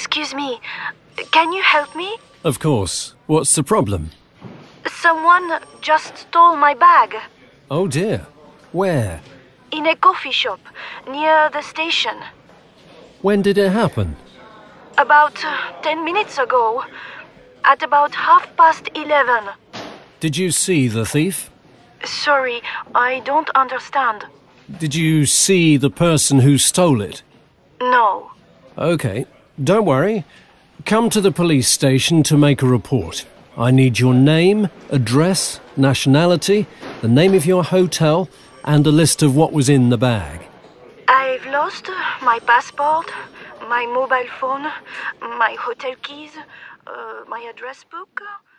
Excuse me, can you help me? Of course. What's the problem? Someone just stole my bag. Oh dear. Where? In a coffee shop near the station. When did it happen? About 10 minutes ago. At about 11:30. Did you see the thief? Sorry, I don't understand. Did you see the person who stole it? No. Okay, don't worry. Come to the police station to make a report. I need your name, address, nationality, the name of your hotel, and a list of what was in the bag. I've lost my passport, my mobile phone, my hotel keys, my address book.